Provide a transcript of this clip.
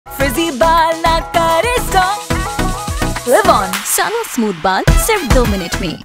फ्रिजी बाल ना करे स्टॉप। लिव ऑन शालो स्मूथ बाल सिर्फ 2 मिनट में।